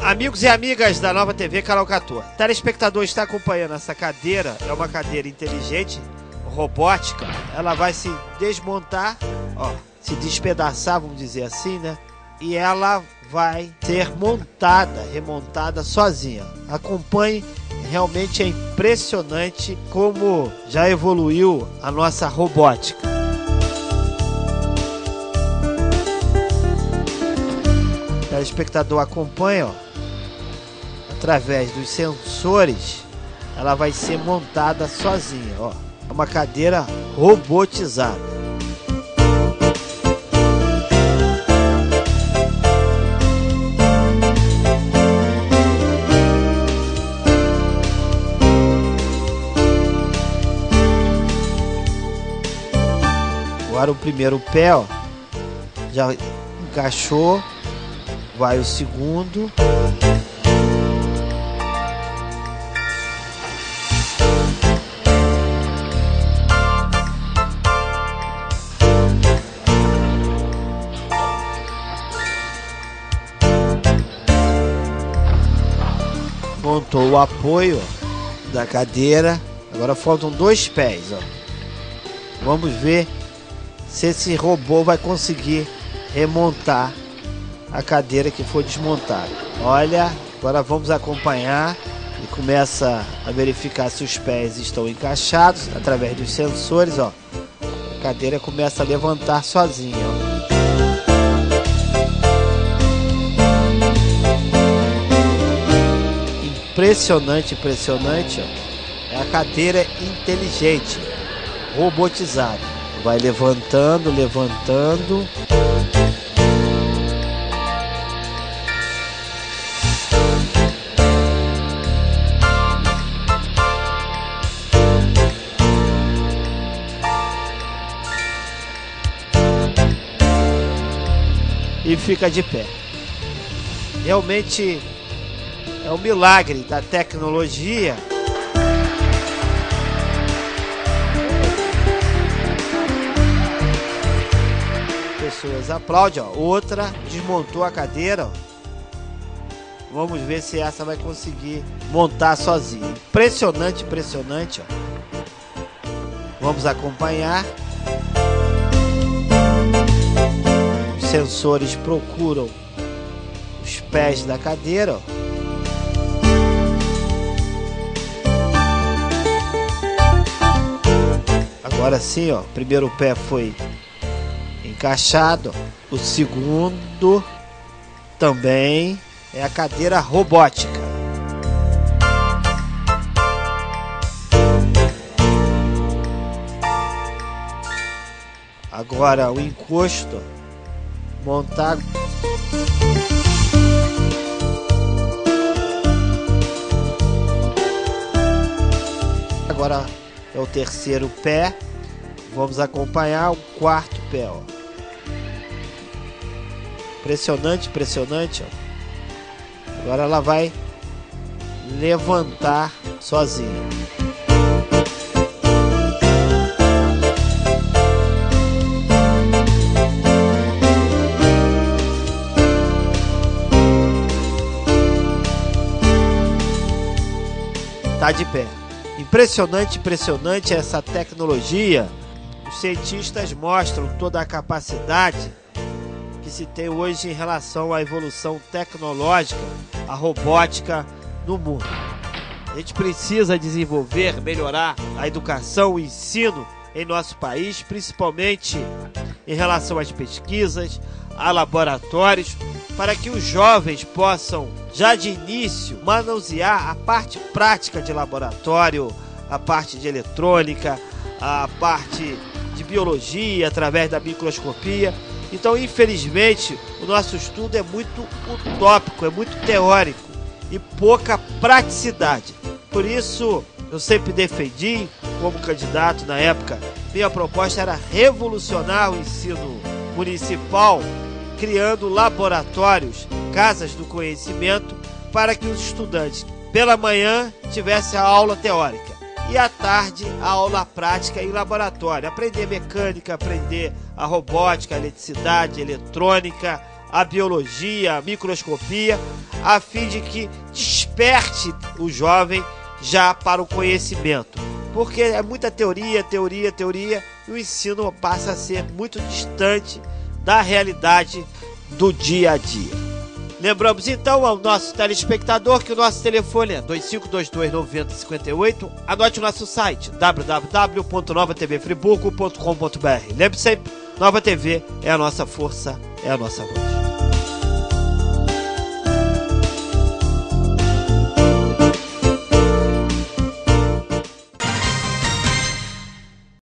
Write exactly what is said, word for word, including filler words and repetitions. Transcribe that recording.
Amigos e amigas da Nova T V Canal quatorze, o telespectador está acompanhando essa cadeira, é uma cadeira inteligente, robótica, ela vai se desmontar, ó, se despedaçar, vamos dizer assim, né? E ela vai ser montada, remontada sozinha. Acompanhe, realmente é impressionante como já evoluiu a nossa robótica. O telespectador acompanha, ó, através dos sensores, ela vai ser montada sozinha, ó. É uma cadeira robotizada. Agora o primeiro pé, ó, já encaixou, vai o segundo. Montou o apoio, ó, da cadeira. Agora faltam dois pés, ó. Vamos ver se esse robô vai conseguir remontar a cadeira que foi desmontada. Olha, agora vamos acompanhar e começa a verificar se os pés estão encaixados através dos sensores, ó. A cadeira começa a levantar sozinha, ó. Impressionante, impressionante, ó. É a cadeira inteligente, robotizada. Vai levantando, levantando. E fica de pé. Realmente é um milagre da tecnologia. Pessoas aplaudem, ó. Outra desmontou a cadeira, ó. Vamos ver se essa vai conseguir montar sozinha. Impressionante, impressionante, ó. Vamos acompanhar. Os sensores procuram os pés da cadeira, ó. Agora sim, ó, o primeiro pé foi encaixado, o segundo também. É a cadeira robótica. Agora o encosto, montar. Agora é o terceiro pé. Vamos acompanhar o quarto pé, ó. Impressionante, impressionante, ó. Agora ela vai levantar sozinha. Tá de pé. Impressionante, impressionante essa tecnologia. Os cientistas mostram toda a capacidade que se tem hoje em relação à evolução tecnológica, a robótica no mundo. A gente precisa desenvolver, melhorar a educação, o ensino em nosso país, principalmente em relação às pesquisas, a laboratórios, para que os jovens possam, já de início, manusear a parte prática de laboratório, a parte de eletrônica, a parte de biologia através da microscopia. Então, infelizmente, o nosso estudo é muito utópico, é muito teórico e pouca praticidade. Por isso, eu sempre defendi, como candidato na época, minha proposta era revolucionar o ensino municipal, criando laboratórios, casas do conhecimento, para que os estudantes, pela manhã, tivessem a aula teórica e à tarde a aula prática em laboratório. Aprender mecânica, aprender a robótica, a eletricidade, a eletrônica, a biologia, a microscopia, a fim de que desperte o jovem já para o conhecimento. Porque é muita teoria, teoria, teoria, e o ensino passa a ser muito distante da realidade do dia a dia. Lembramos então ao nosso telespectador que o nosso telefone é dois cinco dois dois, nove zero cinco oito. Anote o nosso site w w w ponto nova t v friburgo ponto com ponto b r. Lembre sempre, Nova T V é a nossa força, é a nossa voz.